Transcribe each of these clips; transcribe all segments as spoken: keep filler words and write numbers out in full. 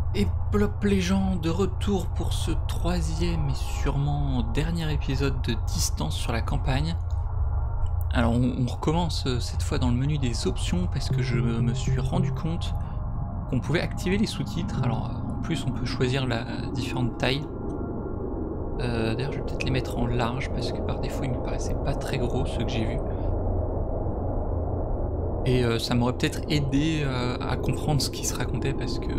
Et plop les gens, de retour pour ce troisième et sûrement dernier épisode de Distance sur la campagne. Alors on, on recommence cette fois dans le menu des options parce que je me suis rendu compte qu'on pouvait activer les sous-titres. Alors en plus on peut choisir la différente taille. Euh, D'ailleurs je vais peut-être les mettre en large parce que par défaut ils me paraissaient pas très gros ceux que j'ai vus. Et euh, ça m'aurait peut-être aidé euh, à comprendre ce qui se racontait parce que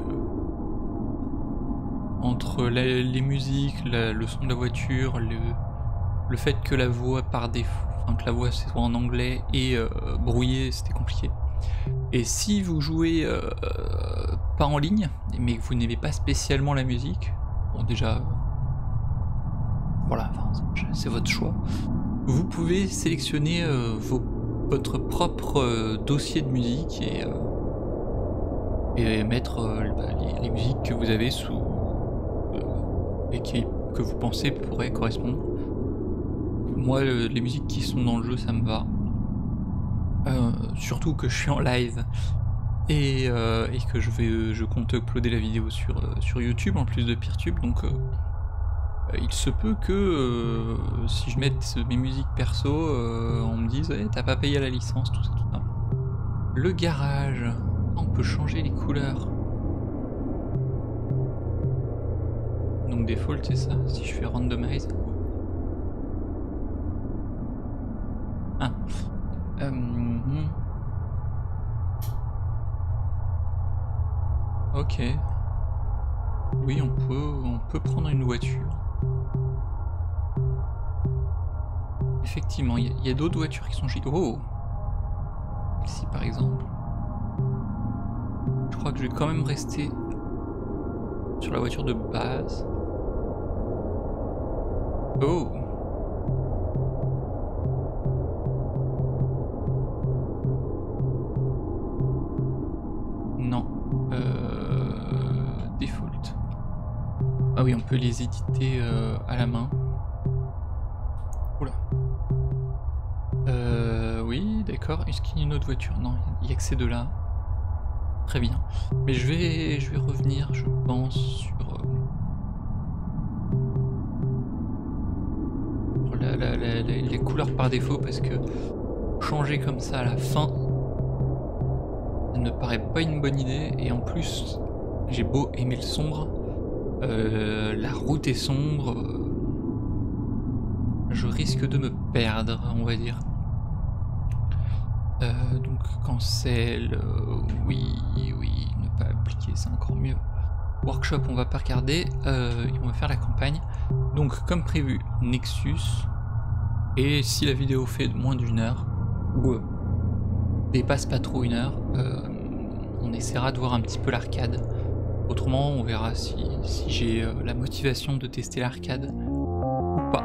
entre la, les musiques, la, le son de la voiture, le, le fait que la voix par défaut, enfin que la voix soit en anglais et euh, brouillée, c'était compliqué. Et si vous jouez euh, euh, pas en ligne, mais que vous n'aimez pas spécialement la musique, bon déjà, euh, voilà, c'est votre choix, vous pouvez sélectionner euh, vos, votre propre euh, dossier de musique et, euh, et mettre euh, les, les musiques que vous avez sous et qui, que vous pensez pourraient correspondre. Moi, euh, les musiques qui sont dans le jeu, ça me va. Euh, surtout que je suis en live et, euh, et que je vais, je compte uploader la vidéo sur, euh, sur YouTube en plus de Peertube, donc euh, il se peut que euh, si je mette mes musiques perso, euh, on me dise hey, t'as pas payé la licence, tout ça, tout ça. Le garage, on peut changer les couleurs. Donc default c'est ça, si je fais randomize. Ah. Euh... Ok. Oui, on peut, on peut prendre une voiture. Effectivement, il y a, a d'autres voitures qui sont gigantes. Oh, ici par exemple. Je crois que je vais quand même rester sur la voiture de base. Oh. Non. Euh... Default. Ah oui, on peut les éditer euh, à la main. Oula. Euh... Oui, d'accord. Est-ce qu'il y a une autre voiture? Non, il n'y a que ces deux-là. Très bien. Mais je vais, je vais revenir, je pense, sur... La, la, la, la, les couleurs par défaut parce que changer comme ça à la fin ça ne paraît pas une bonne idée et en plus j'ai beau aimer le sombre, euh, la route est sombre, euh, je risque de me perdre on va dire. Euh, donc cancel, euh, oui, oui, ne pas appliquer c'est encore mieux. Workshop on va pas regarder, euh, on va faire la campagne. Donc comme prévu, Nexus, et si la vidéo fait moins d'une heure, ou euh, dépasse pas trop une heure, euh, on essaiera de voir un petit peu l'arcade. Autrement on verra si, si j'ai euh, la motivation de tester l'arcade ou pas.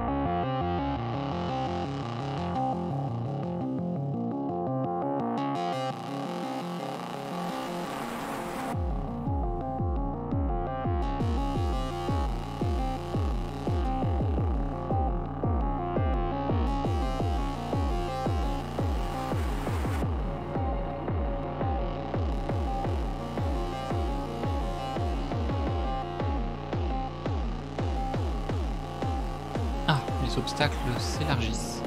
Les obstacles s'élargissent.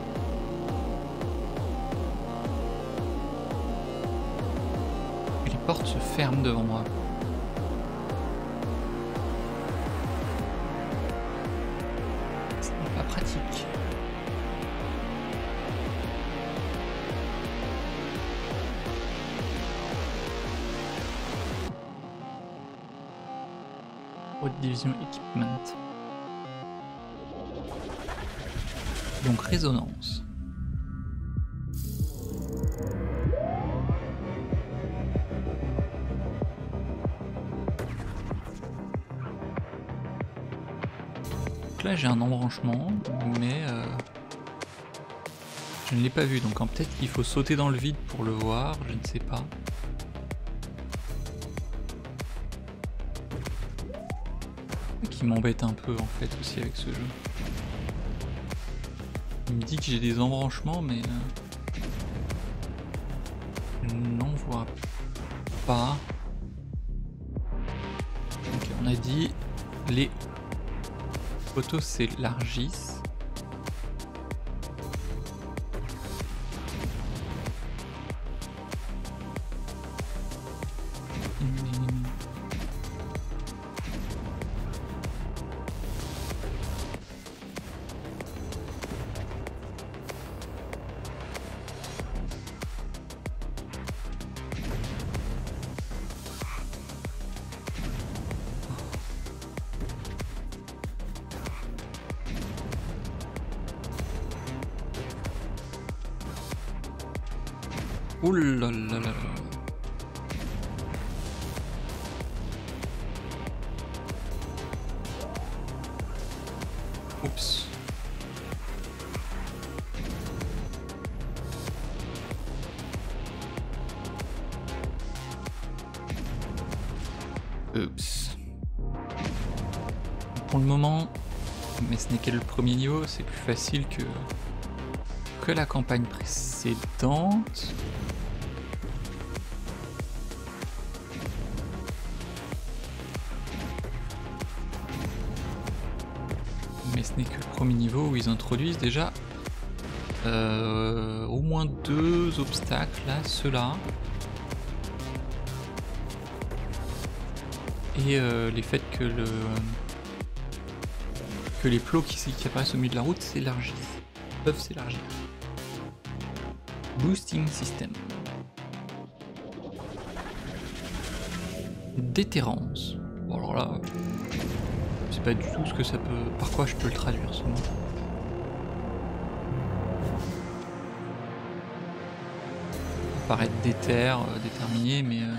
Et les portes se ferment devant moi. C'est pas pratique. Haute division équipement. Donc résonance. Donc là j'ai un embranchement, mais euh, je ne l'ai pas vu, donc peut-être qu'il faut sauter dans le vide pour le voir, je ne sais pas. Qui m'embête un peu en fait aussi avec ce jeu. Il me dit que j'ai des embranchements, mais euh, je n'en vois pas. on a dit les photos s'élargissent. Ouh là là là là. Oups. Oups. Pour le moment, mais ce n'est que le premier niveau, c'est plus facile que que la campagne précédente. Mais ce n'est que le premier niveau où ils introduisent déjà euh, au moins deux obstacles, là, ceux-là. Et euh, les faits que le que les plots qui, qui apparaissent au milieu de la route s'élargissent, peuvent s'élargir. Boosting system. Déterrence. Bon alors là, je sais pas du tout ce que ça peut, par quoi je peux le traduire ce mot. Paraître déter, euh, déterminé, mais euh...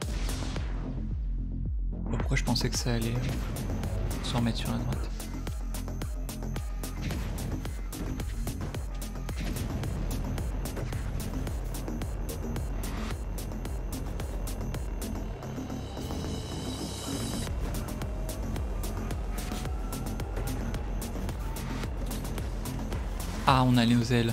bon, pourquoi je pensais que ça allait euh, se remettre sur la droite. Ah, on a les aux ailes.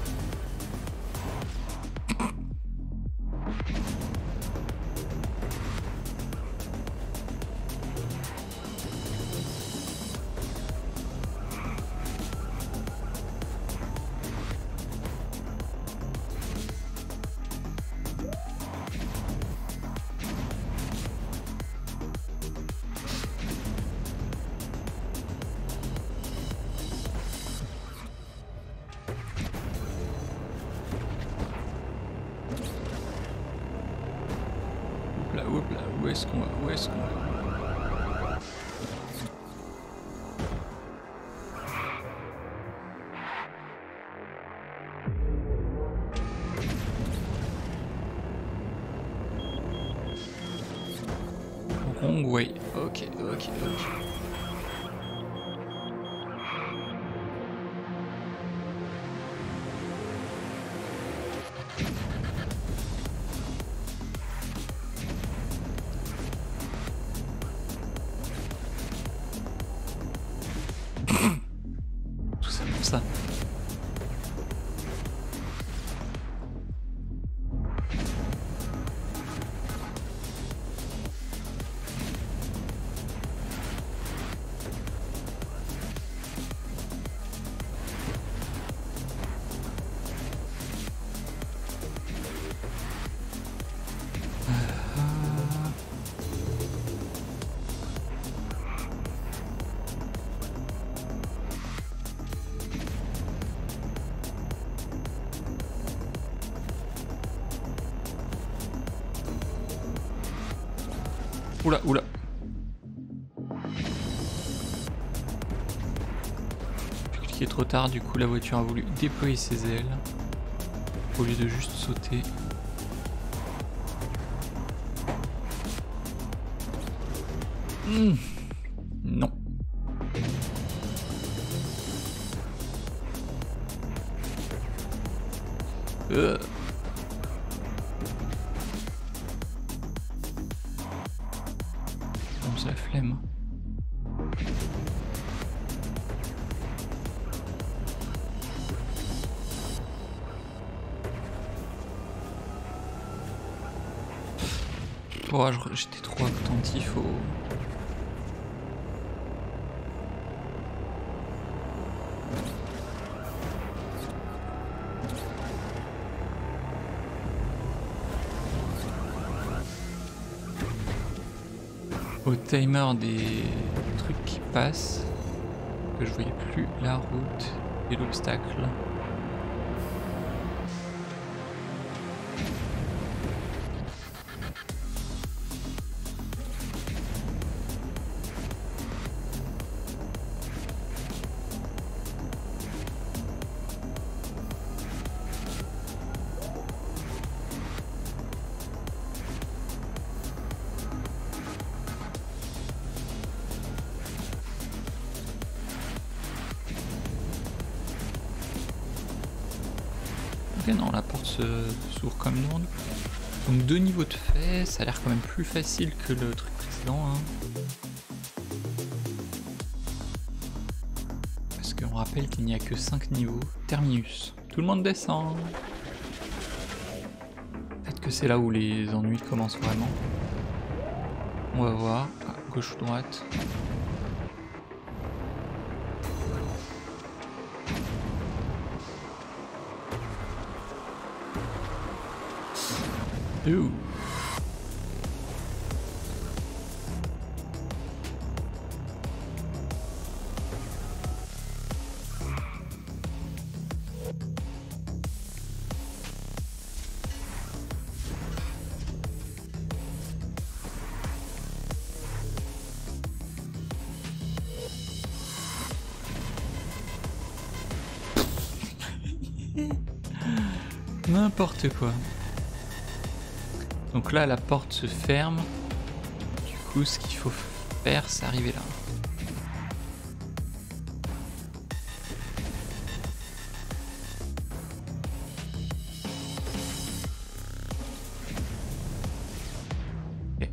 Là, hop là, où est-ce qu'on va? Où est-ce qu'on va? Wrong way. Ok, ok, ok. Tout ça pour ça. Oula, oula. J'ai cliqué trop tard, du coup la voiture a voulu déployer ses ailes au lieu de juste sauter. Mmh. Non. Euh. Bon, la flemme. Oh, j'étais trop attentif au... au timer des trucs qui passent que je voyais plus la route et l'obstacle. Ok, non, la porte s'ouvre comme nous. Donc deux niveaux de fait, ça a l'air quand même plus facile que le truc précédent. Hein. Parce qu'on rappelle qu'il n'y a que cinq niveaux. Terminus. Tout le monde descend. Peut-être que c'est là où les ennuis commencent vraiment. On va voir. Ah, gauche ou droite. Ouh. N'importe quoi. Donc là, la porte se ferme. Du coup, ce qu'il faut faire, c'est arriver là. Ok.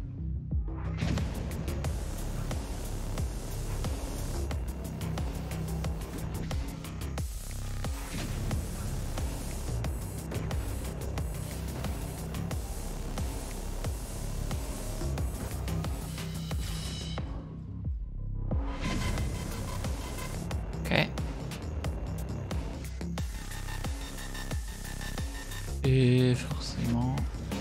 Ok. Et forcément...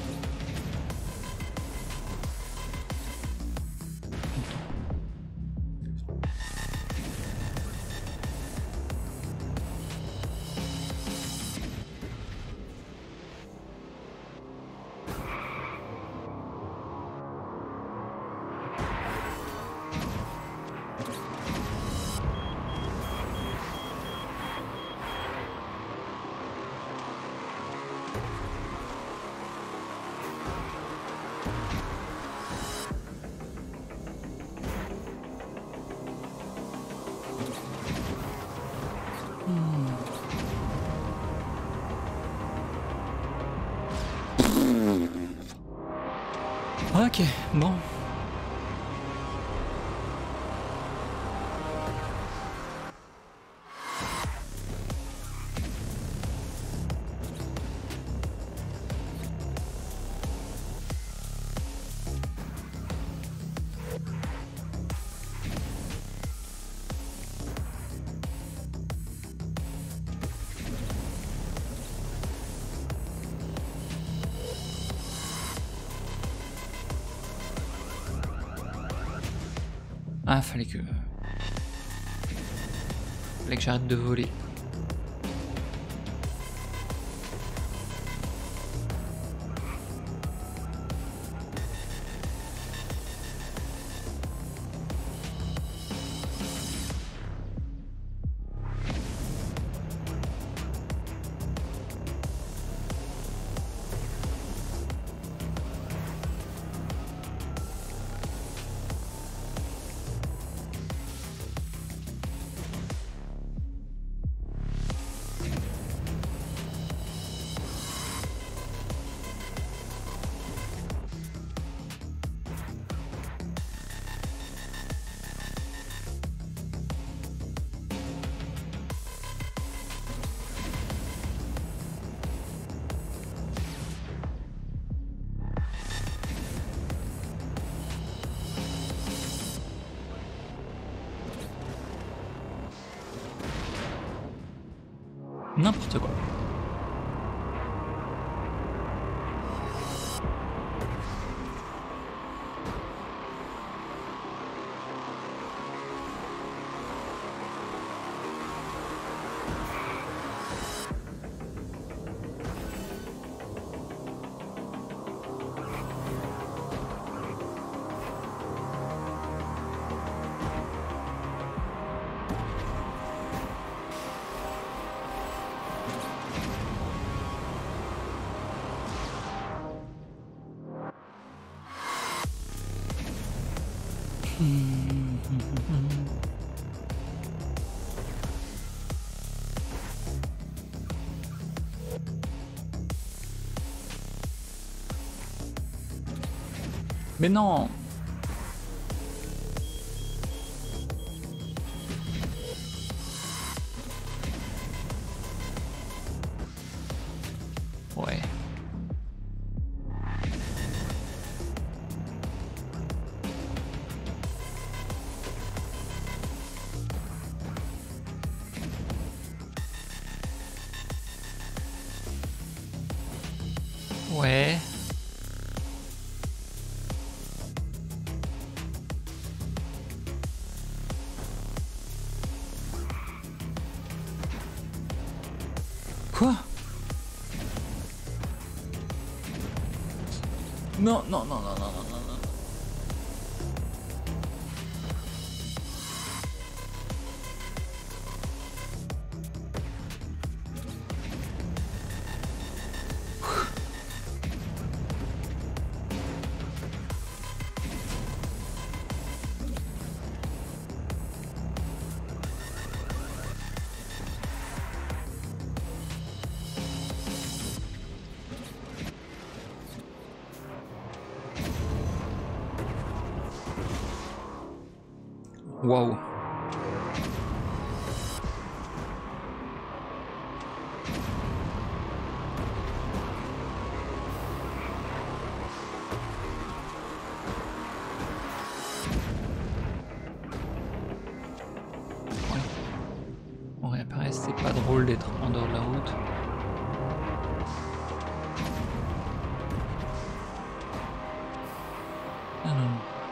Ok, bon. Ah, fallait que... Fallait que j'arrête de voler. N'importe quoi. Mais non. Ouais. Ouais. Quoi? Non, non, non, non, non, non, non, non. Waouh. On réapparaît, c'est pas drôle d'être en dehors de la route. Ah non.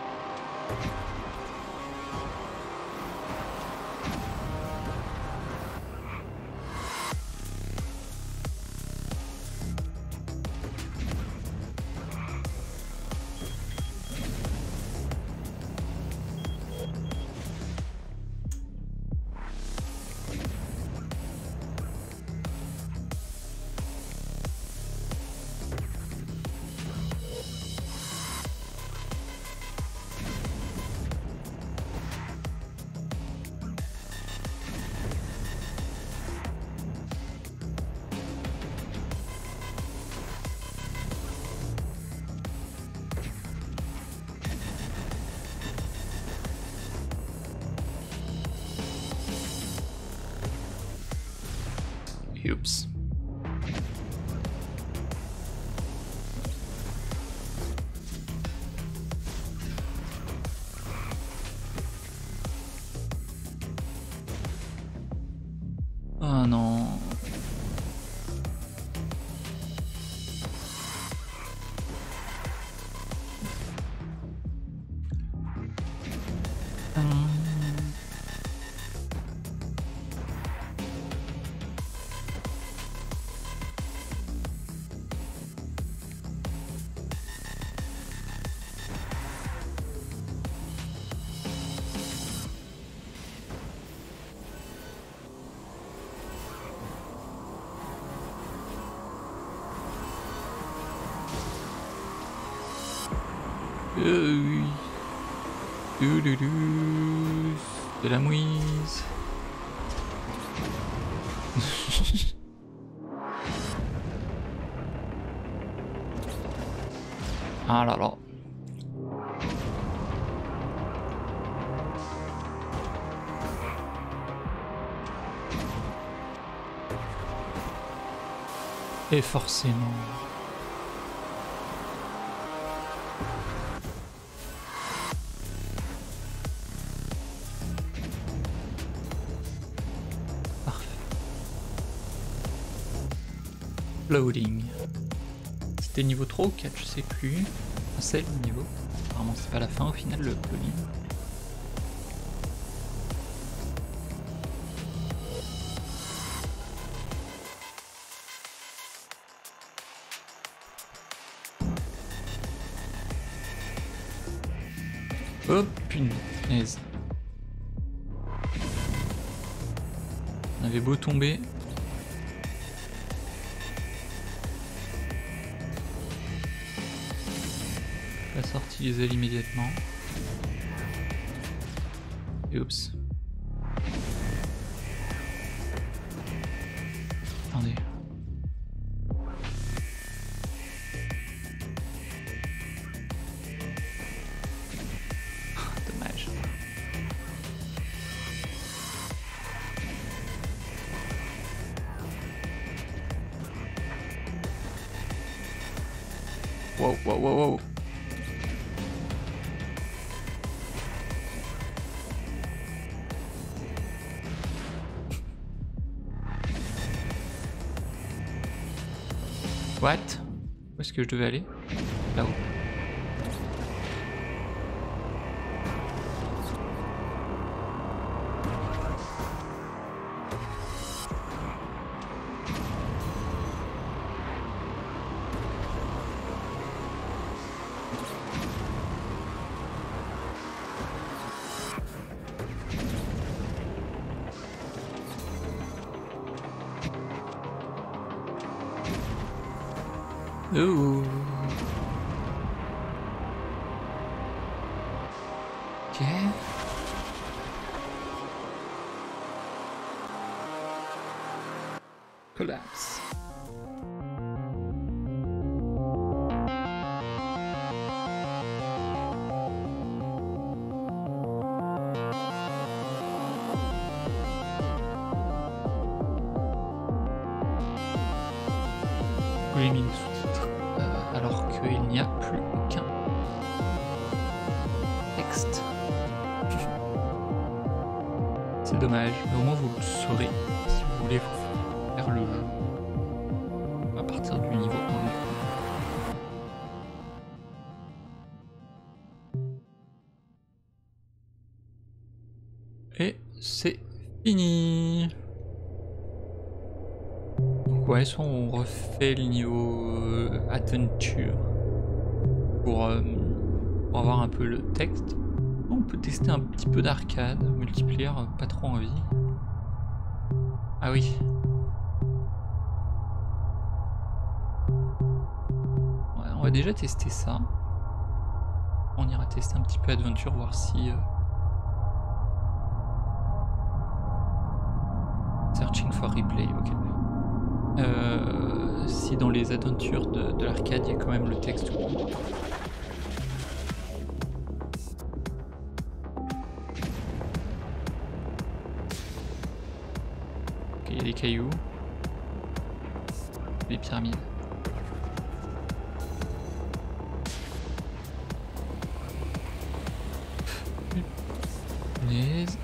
Oups. Oh non. Hum. Euh, oui. Du, du, du. De la mouise. Ah là là. Et forcément. Loading. C'était niveau trois ou quatre, je sais plus. Enfin, c'est le niveau. Apparemment c'est pas la fin au final le loading. Oh punaise. On avait beau tomber. La sortie des ailes immédiatement. Oups. Attendez. Dommage. Wow, wow, wow, wow. What? Où est-ce que je devais aller? Là-haut. Ooh. Ok. Collapse. J'ai mis le sous-titre euh, alors qu'il n'y a plus aucun texte. C'est dommage, mais au moins vous le saurez si vous voulez faire le jeu à partir du niveau un. Et c'est fini. Donc ouais, soit on refait le niveau euh, Adventure pour, euh, pour avoir un peu le texte. On peut tester un petit peu d'arcade, multiplayer, pas trop envie. Ah oui. Ouais, on va déjà tester ça. On ira tester un petit peu Adventure, voir si... Euh... Searching for replay, ok. Euh, si dans les Adventures de, de l'arcade, il y a quand même le texte. Ok, il y a des cailloux. Des pyramides. Punaise.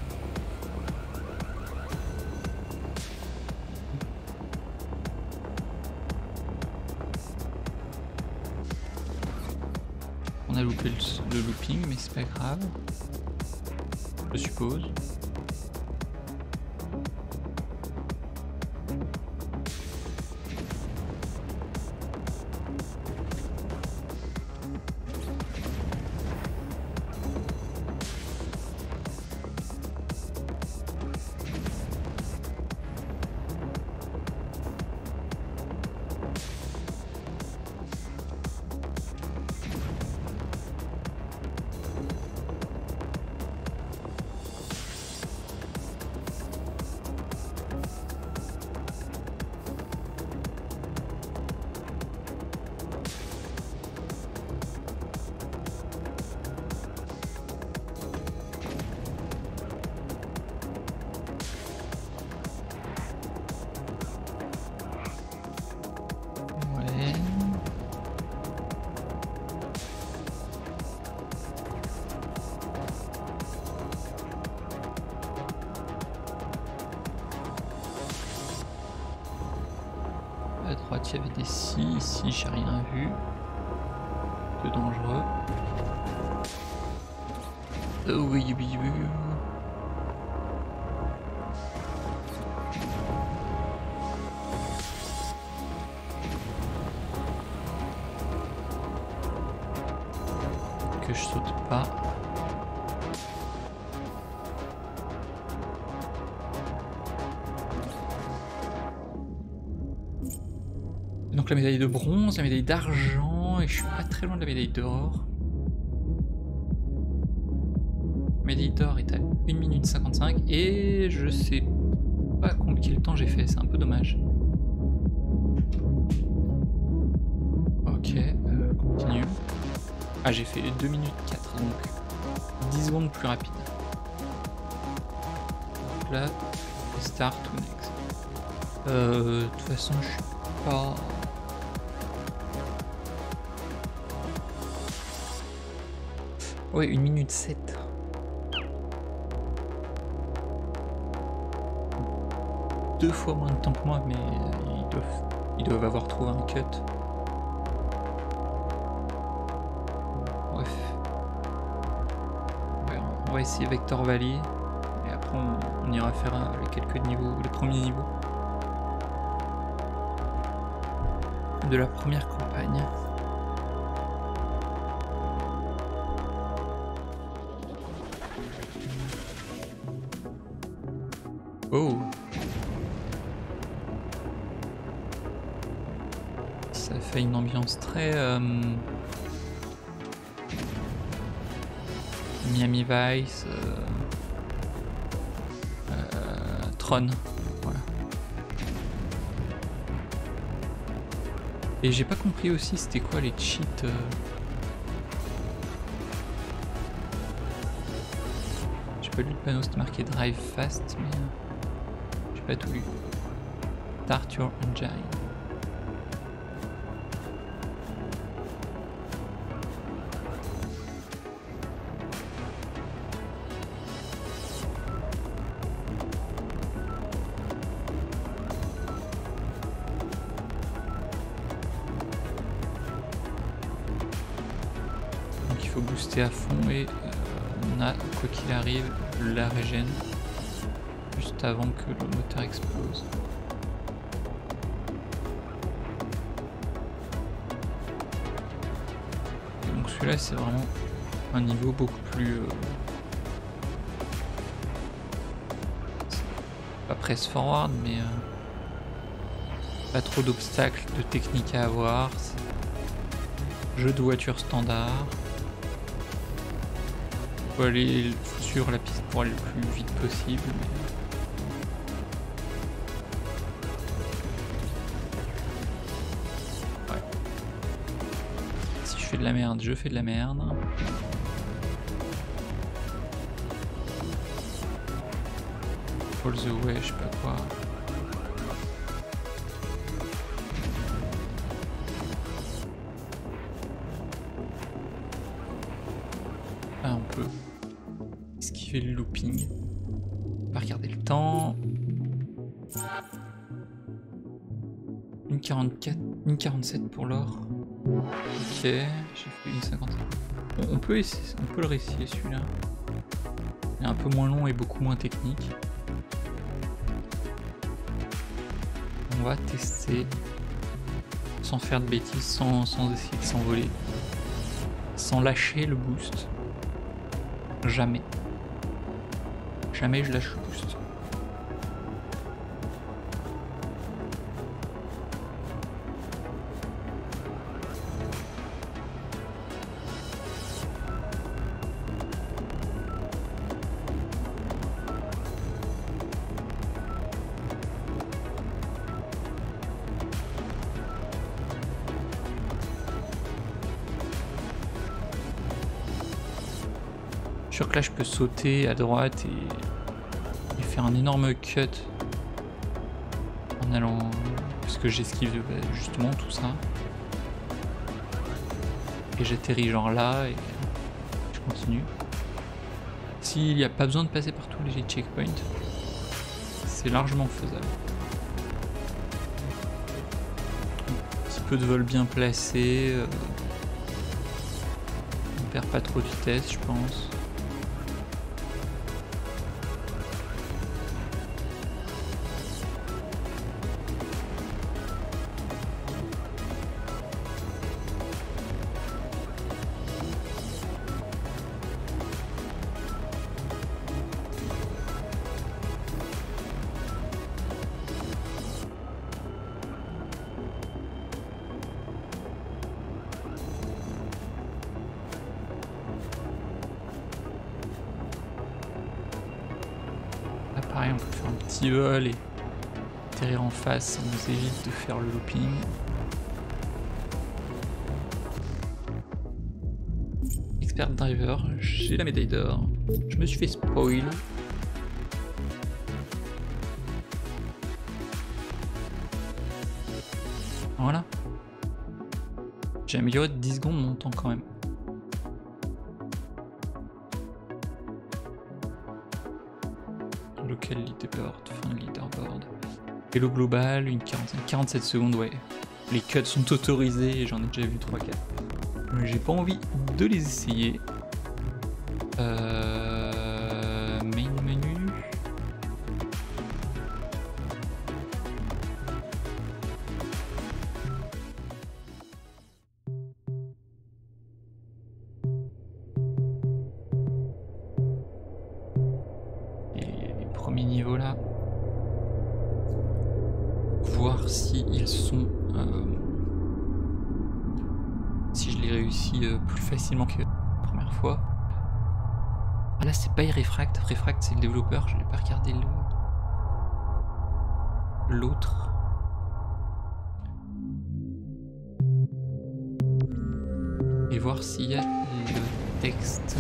On a loupé le, le looping, mais c'est pas grave. Je suppose. À droite, il y avait des scies. Ici, j'ai rien vu de dangereux. Oh oui, oui, oui. Que je saute pas. Donc la médaille de bronze, la médaille d'argent, et je suis pas très loin de la médaille d'or. Meditor est à une minute cinquante-cinq et je sais pas combien de temps j'ai fait, c'est un peu dommage. Ok, euh, continue. Ah, j'ai fait deux minutes quatre, donc dix secondes plus rapide. Là, start to next. Euh, de toute façon, je suis pas... Ouais, une minute sept. Deux fois moins de temps que moi, mais ils doivent, ils doivent avoir trouvé un cut. Bref. Ouais, on va essayer Vector Valley. Et après, on, on ira faire euh, les quelques niveaux, les premiers niveaux de la première campagne. Oh! Ça fait une ambiance très euh, Miami Vice, euh, euh, Tron, voilà. Et j'ai pas compris aussi c'était quoi les cheats. Euh... J'ai pas lu le panneau, c'était marqué Drive Fast, mais euh, j'ai pas tout lu. Start your engine. Il faut booster à fond et euh, on a, quoi qu'il arrive, la régène juste avant que le moteur explose. Et donc celui-là c'est vraiment un niveau beaucoup plus... Euh, pas press forward mais euh, pas trop d'obstacles, de techniques à avoir. Jeu de voiture standard. Faut aller sur la piste pour aller le plus vite possible. Mais... Ouais. Si je fais de la merde, je fais de la merde. All the way, je sais pas quoi. Ah, on peut esquiver le looping. On va regarder le temps. une quarante-quatre, une quarante-sept pour l'or. Ok, j'ai fait une cinquante. On peut essayer, on peut le réessayer celui-là. Il est un peu moins long et beaucoup moins technique. On va tester sans faire de bêtises, sans, sans essayer de s'envoler, sans lâcher le boost. Jamais. Jamais je lâche le boost. Je suis sûr que là je peux sauter à droite et, et faire un énorme cut en allant, parce que j'esquive justement tout ça et j'atterris genre là et je continue. S'il n'y a pas besoin de passer par tous les checkpoints, c'est largement faisable. Un petit peu de vol bien placé, euh, on perd pas trop de vitesse je pense. pareil, on peut faire un petit vol et atterrir en face, ça nous évite de faire le looping. Expert driver, j'ai la médaille d'or. Je me suis fait spoil. Voilà. J'ai amélioré de dix secondes mon temps quand même. Local leaderboard, fin de leaderboard. Hello global, une quarantaine, quarante-sept secondes, ouais. Les cuts sont autorisés et j'en ai déjà vu trois quatre. J'ai pas envie de les essayer. Euh... Main menu. Et les premiers niveaux là. Voir si ils sont... Euh... si je les réussis euh, plus facilement que la première fois. Ah là c'est pas Refract, Refract c'est le développeur, je n'ai pas regardé le l'autre. Et voir s'il y a le texte.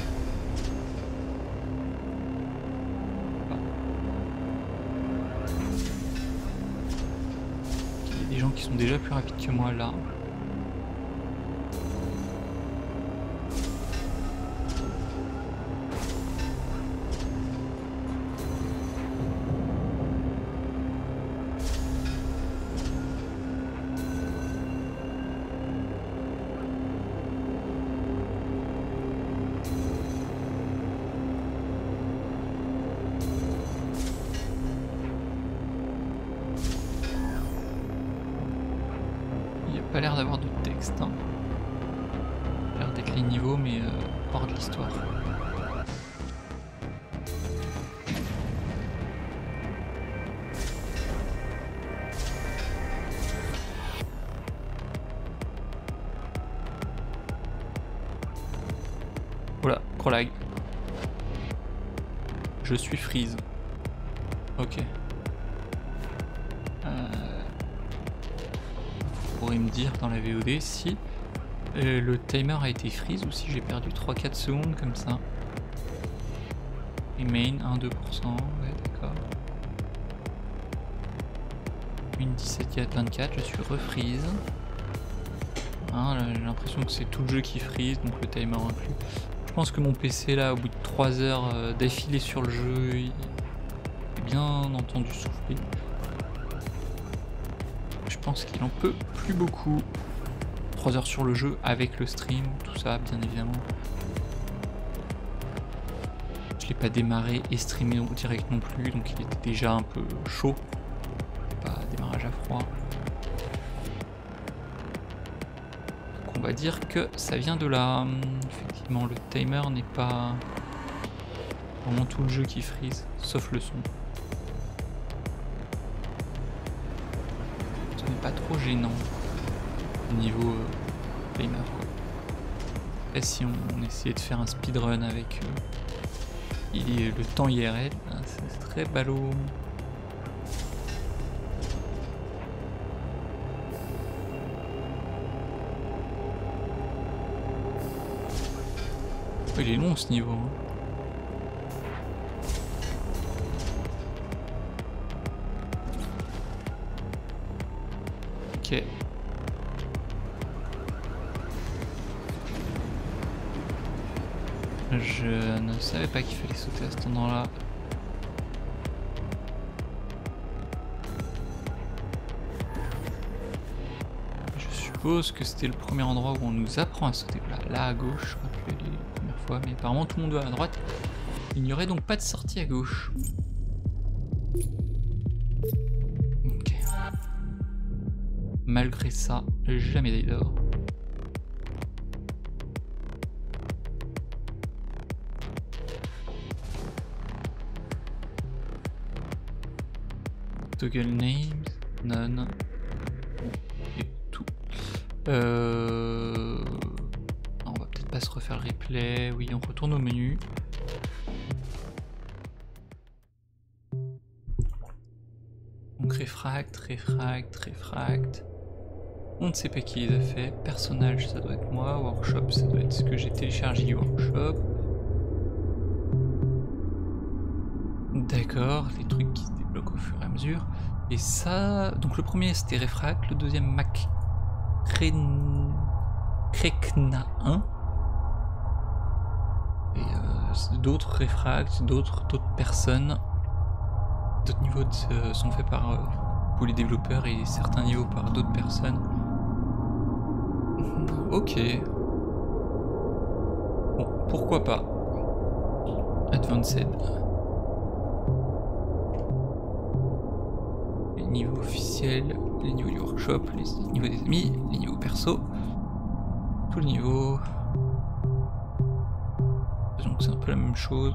Il y a des gens qui sont déjà plus rapides que moi là. Pas l'air d'avoir de texte, hein. Ça a l'air d'être les niveaux mais euh, hors de l'histoire. Voilà, gros lag. Je suis freeze. Ok. Pourrait me dire dans la V O D si euh, le timer a été freeze ou si j'ai perdu trois quatre secondes comme ça. Et main un deux pour cent, ouais d'accord. Une dix-sept vingt-quatre, je suis refreeze. Hein, j'ai l'impression que c'est tout le jeu qui freeze, donc le timer inclus. Je pense que mon P C là, au bout de trois heures euh, d'affilée sur le jeu, il est bien entendu souffler. Je pense qu'il en peut plus beaucoup. trois heures sur le jeu avec le stream, tout ça bien évidemment. Je l'ai pas démarré et streamé direct non plus, donc il était déjà un peu chaud. Pas démarrage à froid. Donc on va dire que ça vient de là. Effectivement le timer n'est pas vraiment tout le jeu qui freeze, sauf le son. Pas trop gênant niveau euh, timer quoi. Et si on, on essayait de faire un speedrun avec euh, il est le temps I R L, hein, c'est très ballot. Oh, il est long ce niveau. Hein. Ok. Je ne savais pas qu'il fallait sauter à cet endroit-là. Je suppose que c'était le premier endroit où on nous apprend à sauter. Là, là à gauche, je crois que les premières fois, mais apparemment tout le monde va à droite. Il n'y aurait donc pas de sortie à gauche. Ok. Malgré ça, j'ai la médaille d'or. Toggle names, none. Et tout. Euh... On va peut-être pas se refaire le replay. Oui, on retourne au menu. Refract, Refract, Refract. On ne sait pas qui les a fait. Personnage, ça doit être moi. Workshop, ça doit être ce que j'ai téléchargé du workshop. D'accord, les trucs qui se débloquent au fur et à mesure. Et ça... Donc le premier c'était Refract, le deuxième Mac... Krekna un. Et euh, d'autres Refract, d'autres d'autres personnes. D'autres niveaux de, sont faits par euh, pour les développeurs et certains niveaux par d'autres personnes. Ok. Bon, pourquoi pas. Advanced. Les niveaux officiels, les niveaux du workshop, les niveaux des amis, les niveaux perso. Tous les niveaux. Donc c'est un peu la même chose.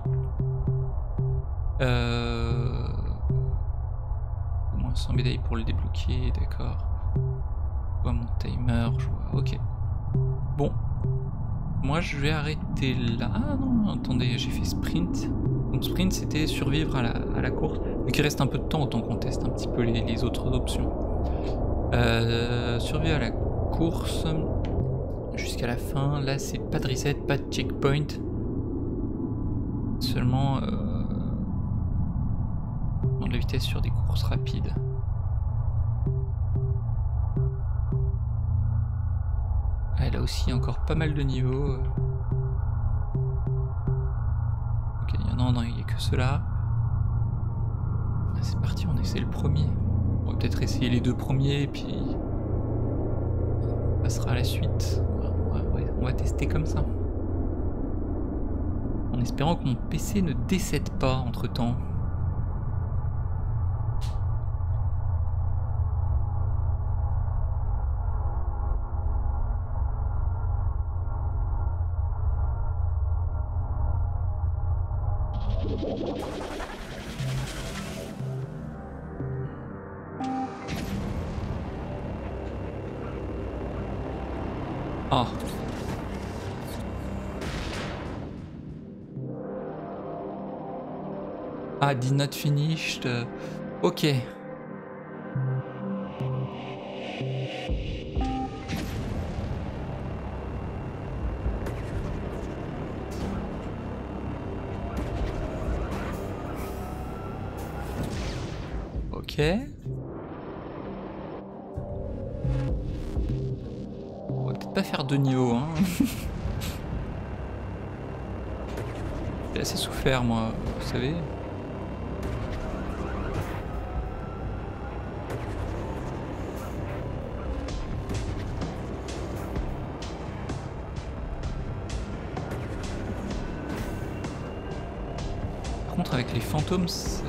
Euh... Au moins cent médailles pour le débloquer, d'accord. Je vois mon timer, je vois... Ok. Bon. Moi je vais arrêter là. Ah non, attendez, j'ai fait sprint. Donc sprint c'était survivre à la, à la course. Vu qu'il reste un peu de temps, autant qu'on teste un petit peu les, les autres options. Euh, survivre à la course jusqu'à la fin. Là c'est pas de reset, pas de checkpoint. Seulement euh, de la vitesse sur des courses rapides. Elle a aussi encore pas mal de niveaux. Ok, non, non, il n'y a que ceux-là. C'est parti, on essaie le premier. On va peut-être essayer les deux premiers, et puis on passera à la suite. On va, ouais, on va tester comme ça. En espérant que mon P C ne décède pas entre-temps. Ah. Ah, did not finished. Euh, ok. Ok. On va peut-être pas faire deux niveaux, hein. J'ai assez souffert, moi, vous savez. Par contre, avec les fantômes, ça...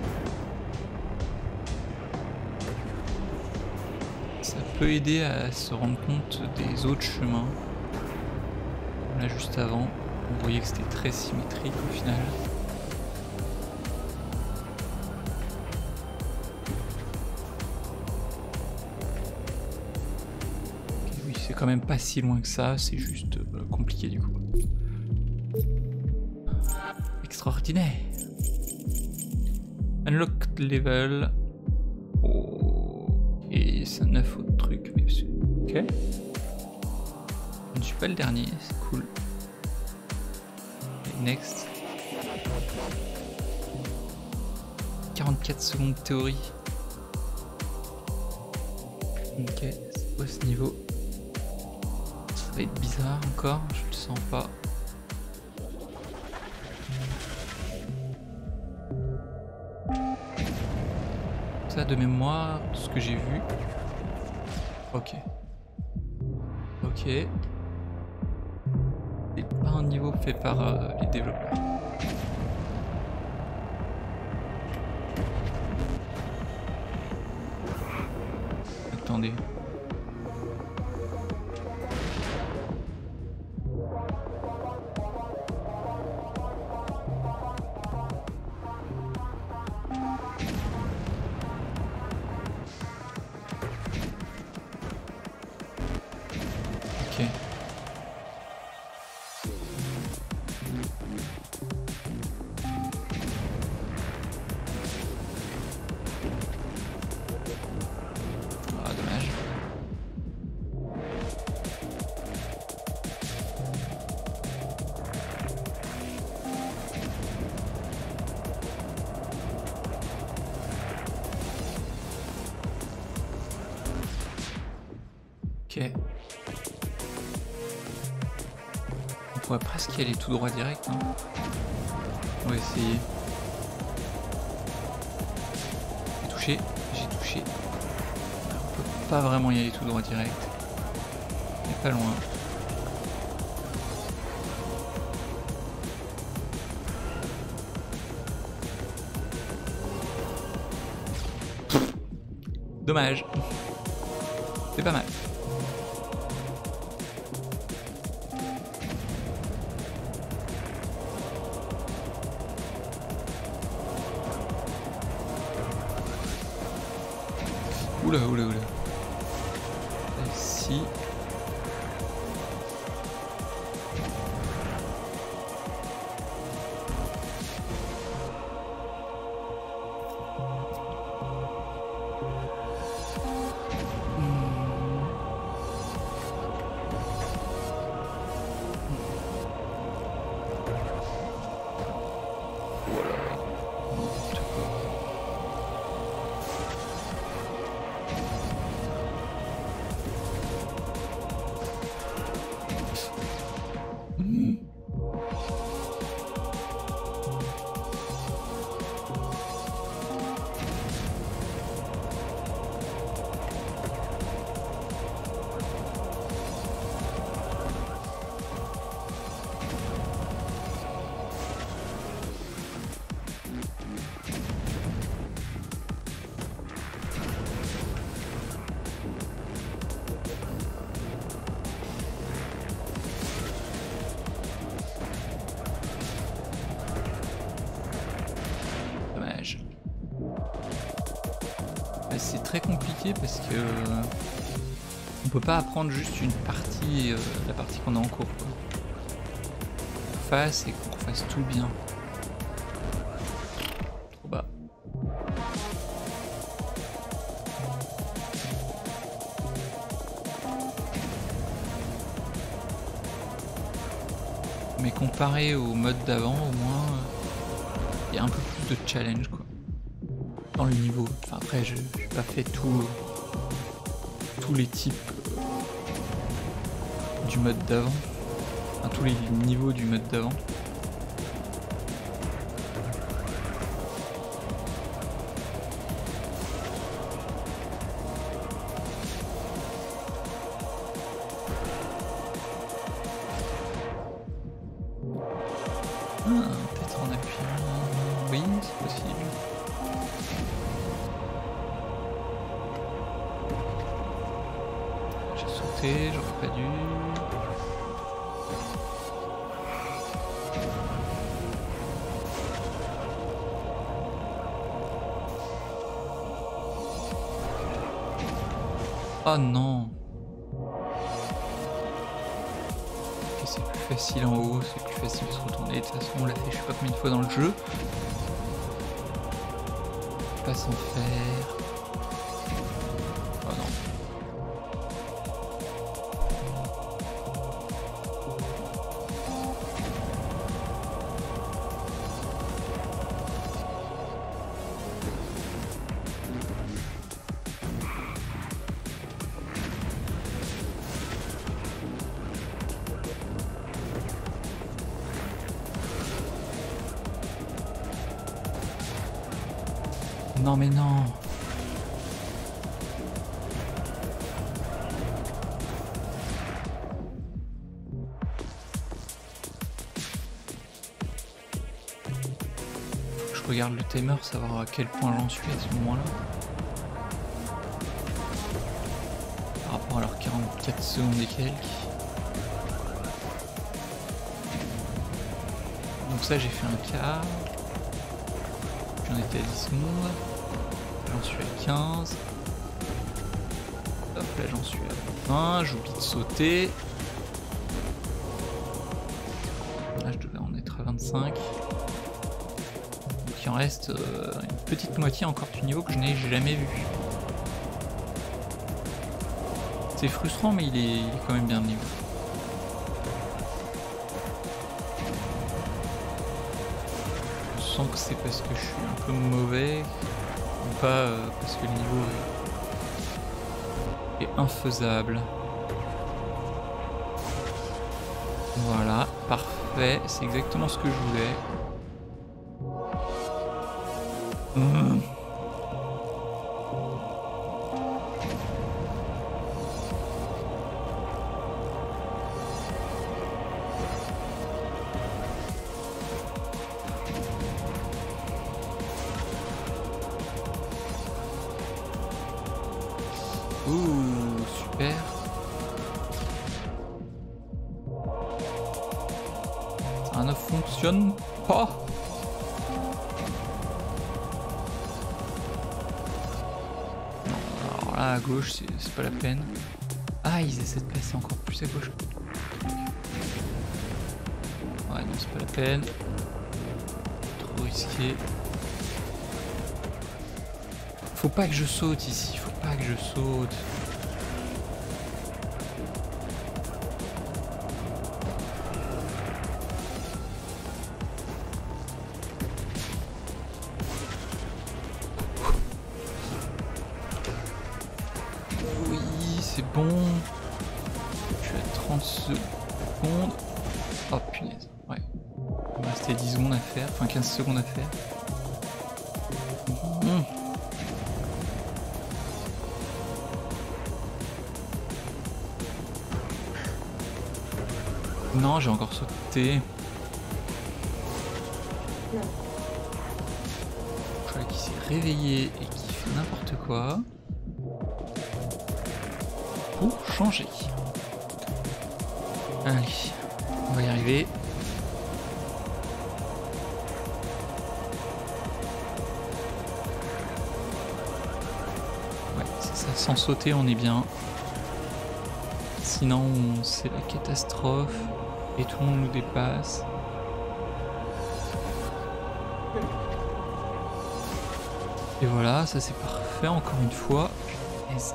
ça peut aider à se rendre compte des autres chemins. Là, juste avant, vous voyez que c'était très symétrique au final. Okay, oui, c'est quand même pas si loin que ça, c'est juste euh, compliqué du coup. Extraordinaire. Unlocked level. Oh. Et c'est neuf autres trucs, mais c'est... Ok. Je ne suis pas le dernier, c'est cool. Et next. quarante-quatre secondes de théorie. Ok, c'est quoi ce niveau? Ça va être bizarre encore, je le sens pas. Ça de mémoire, de ce que j'ai vu. Ok. Ok. C'est pas un niveau fait par euh, les développeurs. Attendez. Ok. Ok. On pourrait presque y aller tout droit direct. Hein. On va essayer. J'ai touché, j'ai touché. On peut pas vraiment y aller tout droit direct. Mais pas loin. Dommage. C'est pas mal. Oula, oula, oula. Ici. C'est très compliqué parce que euh, on peut pas apprendre juste une partie, euh, la partie qu'on a en cours. Quoi. Qu'on fasse et qu'on fasse tout bien. Trop bas. Mais comparé au mode d'avant, au moins, il euh, y a un peu plus de challenge quoi. Dans le niveau. Enfin après je n'ai pas fait tout, tous les types euh, du mode d'avant. Enfin tous les niveaux du mode d'avant. Ah, peut-être en appuyant. Oui, c'est possible. J'aurais pas dû. Oh non. Okay, c'est plus facile en haut, c'est plus facile de se retourner. De toute façon on l'a fait je sais pas combien de fois dans le jeu. Pas s'en faire. Oh non. Non mais non. Faut que je regarde le timer, savoir à quel point j'en suis à ce moment-là. Par rapport à leurs quarante-quatre secondes et quelques. Donc ça j'ai fait un quart. J'en étais à dix secondes. J'en suis à quinze. Hop là j'en suis à vingt. J'oublie de sauter. Là je devais en être à vingt-cinq. Donc il en reste euh, une petite moitié encore du niveau que je n'ai jamais vu. C'est frustrant mais il est, il est quand même bien le niveau. Je sens que c'est parce que je suis un peu mauvais. Ou pas euh, parce que le niveau est, est infaisable. Voilà, parfait, c'est exactement ce que je voulais. Mmh. Ouh, super. Ça ne fonctionne pas. Non, alors là à gauche, c'est pas la peine. Ah, ils essaient de placer encore plus à gauche. Ouais, non, c'est pas la peine. Trop risqué. Faut pas que je saute ici, faut pas que je saute. Oui, c'est bon. Je suis à trente secondes. Oh punaise, ouais. Il me restait dix secondes à faire, enfin quinze secondes à faire. Mmh. Non, j'ai encore sauté. Je crois qu'il s'est réveillé et qu'il fait n'importe quoi. Pour changer. Allez, on va y arriver. Ouais, c'est ça, sans sauter on est bien. Sinon c'est la catastrophe et tout le monde nous dépasse. Et voilà, ça c'est parfait encore une fois. Yes.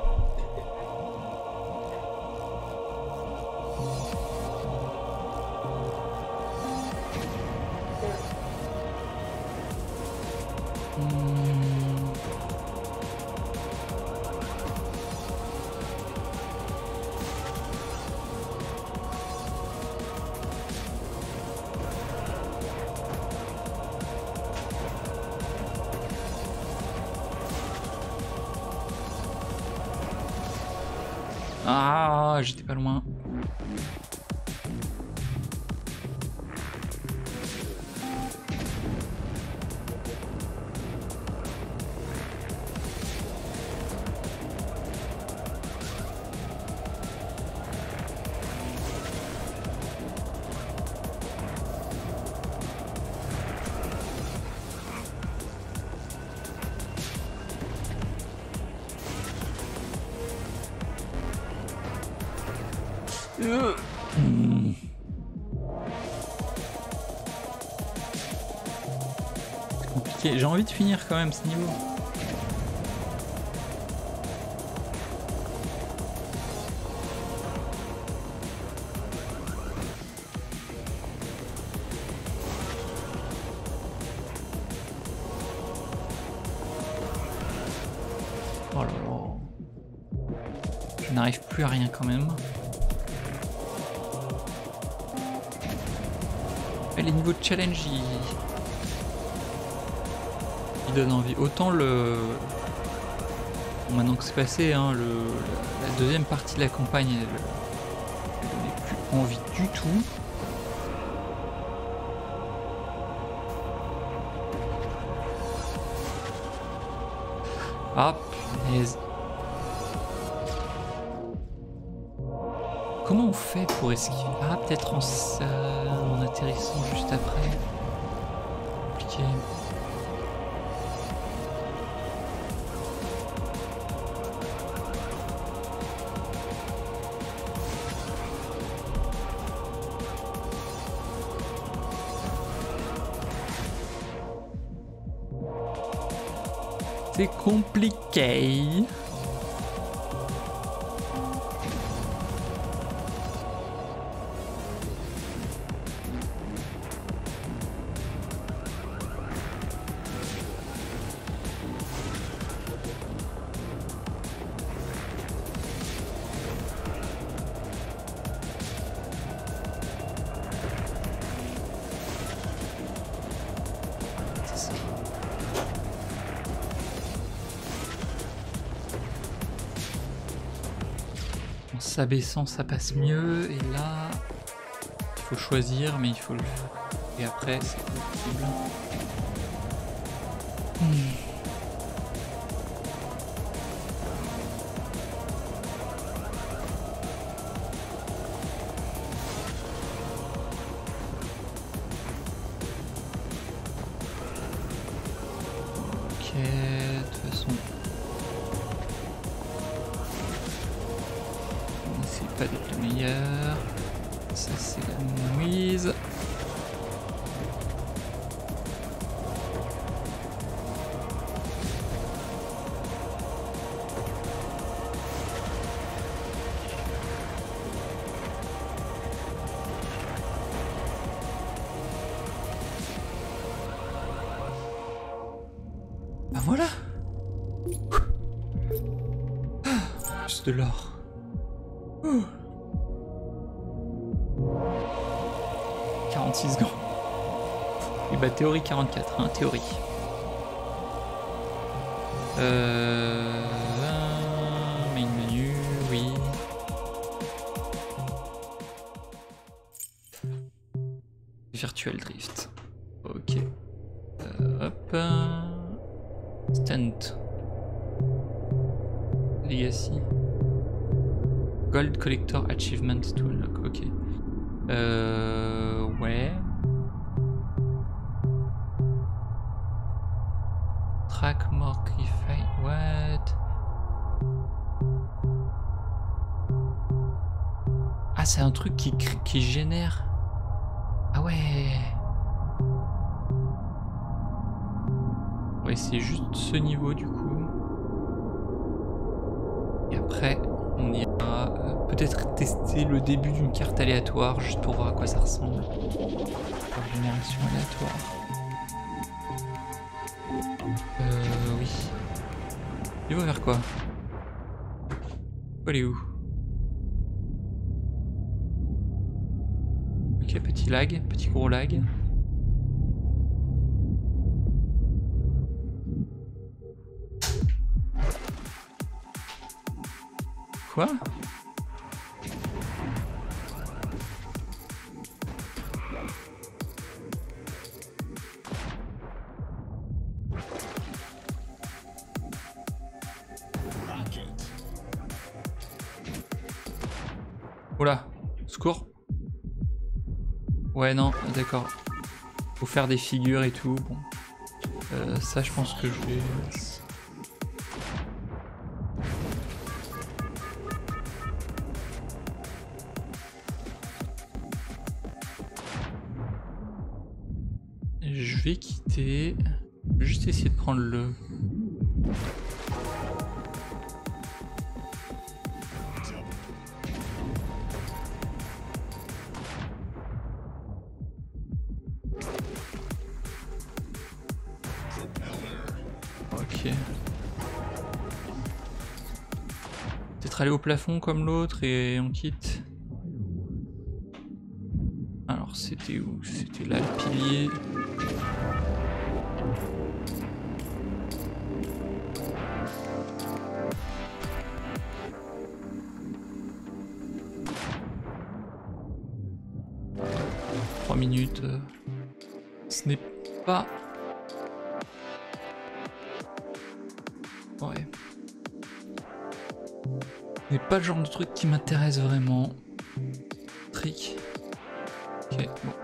Ah, j'étais pas loin. Euh. Mmh. C'est compliqué. J'ai envie de finir quand même ce niveau. Oh là là. Je n'arrive plus à rien quand même. Les niveaux de challenge ils, ils donnent envie. Autant le bon, maintenant que c'est passé, hein, le, la deuxième partie de la campagne elle, elle donnait plus envie du tout. Ah punaise. Comment on fait pour esquiver? Ah, peut-être en, euh, en atterrissant juste après. Compliqué. C'est compliqué. s'abaissant ça passe mieux, et là il faut choisir, mais il faut le faire. Et après c'est possible. Hmm. Ok, de toute façon. On n'essaie pas d'être le meilleur. Ça c'est la Moïse. Ben voilà. Juste de l'or. quarante-six grands. Et bah théorie quarante-quatre, hein, théorie. Euh... Main menu, oui. Virtual Drift. Ok. Euh, hop. Stunt. Legacy. Gold Collector Achievement to unlock. Ok. Euh... Ouais. Track more Cliffy. What? Ah, c'est un truc qui, qui génère. Ah ouais. Ouais, c'est juste ce niveau du coup. Et après, on ira euh, peut-être tester le début d'une carte aléatoire, juste pour voir à quoi ça ressemble. Par génération aléatoire. Euh, oui. Il va vers quoi? Il va aller où? Ok, petit lag, petit gros lag. Quoi? Oula, secours. Ouais, non, d'accord. Faut faire des figures et tout. Bon. Euh, ça, je pense que je vais... Je vais quitter. Je vais juste essayer de prendre le... Ok. Peut-être aller au plafond comme l'autre et on quitte. Alors c'était où? C'était là le pilier. trois minutes. Ce n'est pas... Ouais. Ce n'est pas le genre de truc qui m'intéresse vraiment. Trick. Ok, bon.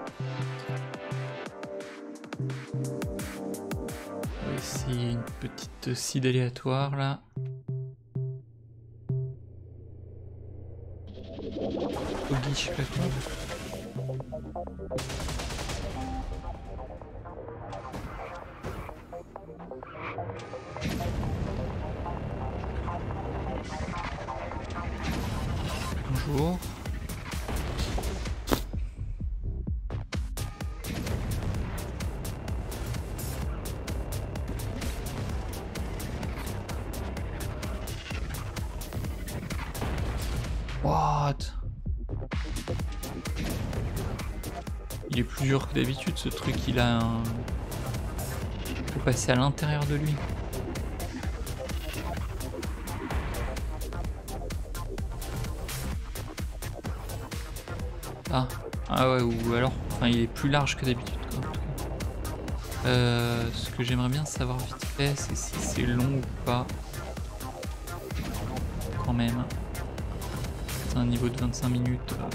On va essayer une petite seed aléatoire là. Au guichet plafond. Bonjour. What? Il est plus dur que d'habitude ce truc, il a un... Il faut passer à l'intérieur de lui. Ah, ah ouais, ou alors, enfin il est plus large que d'habitude. Euh, ce que j'aimerais bien savoir vite fait, c'est si c'est long ou pas. Quand même. C'est un niveau de vingt-cinq minutes. Euh...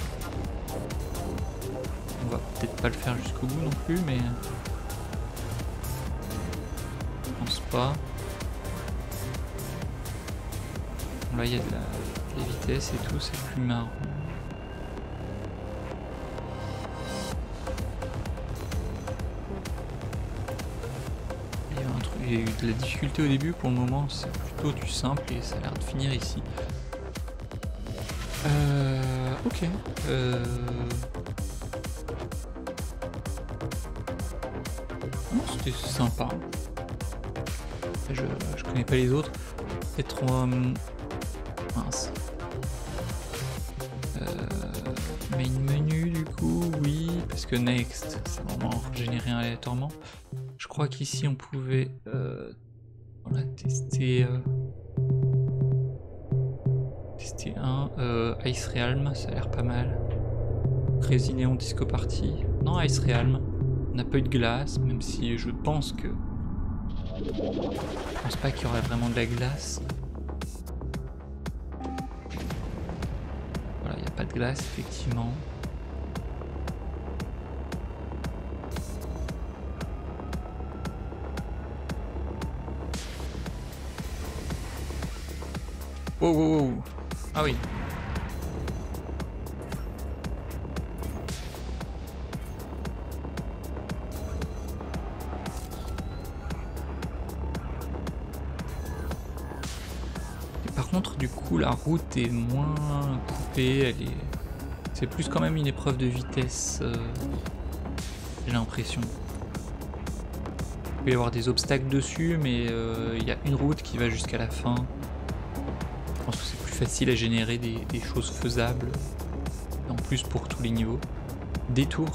On va peut-être pas le faire jusqu'au bout non plus, mais... Je pense pas. Bon, là il y a de la... des vitesses et tout, c'est plus marrant. Il y a eu de la difficulté au début, pour le moment c'est plutôt du simple et ça a l'air de finir ici. Euh... Ok. Euh... Non, c'était sympa. Je, je connais pas les autres. Peut-être... Euh... Mince. Euh... Main menu du coup, oui, parce que next, c'est vraiment généré aléatoirement. Je crois qu'ici on pouvait euh, voilà, tester euh, tester un euh, Ice Realm, ça a l'air pas mal. Crazy Neon Disco Party. Non, Ice Realm. On n'a pas eu de glace, même si je pense que je pense pas qu'il y aurait vraiment de la glace. Voilà, il n'y a pas de glace effectivement. Wow, wow, wow. Ah oui. Et par contre, du coup, la route est moins coupée. Elle est. C'est plus quand même une épreuve de vitesse. Euh... J'ai l'impression. Il peut y avoir des obstacles dessus, mais euh, il y a une route qui va jusqu'à la fin. Je pense que c'est plus facile à générer des, des choses faisables, en plus pour tous les niveaux. Détour.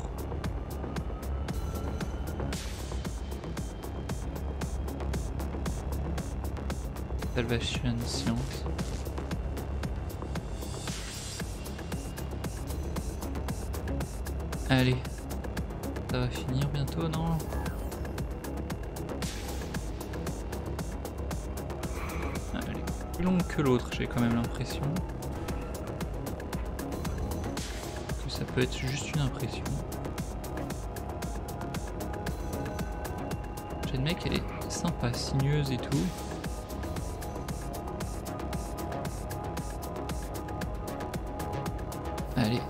Salvation Science. Allez, ça va finir bientôt, non? Plus long que l'autre, j'ai quand même l'impression que ça peut être juste une impression. J'admets qu'elle est sympa, sinueuse et tout. Allez.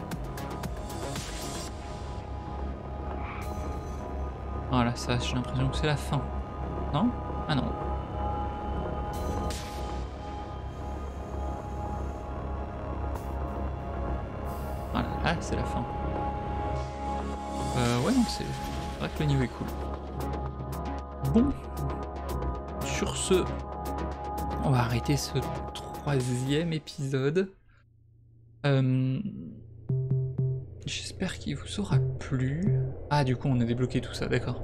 Voilà, ça j'ai l'impression que c'est la fin. Non? Ah non. Ah, c'est la fin. Euh, ouais, non, c'est vrai que le niveau est cool. Bon. Sur ce, on va arrêter ce troisième épisode. Euh, J'espère qu'il vous aura plu. Ah, du coup, on a débloqué tout ça, d'accord.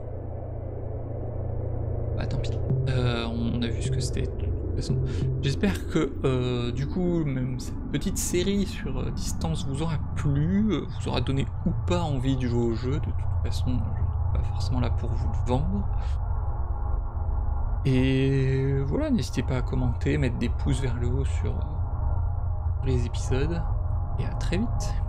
Bah, tant pis. Euh, on a vu ce que c'était. J'espère que euh, du coup même cette petite série sur euh, distance vous aura plu, euh, vous aura donné ou pas envie de jouer au jeu. De toute façon, je ne suis pas forcément là pour vous le vendre. Et voilà, n'hésitez pas à commenter, mettre des pouces vers le haut sur euh, les épisodes. Et à très vite.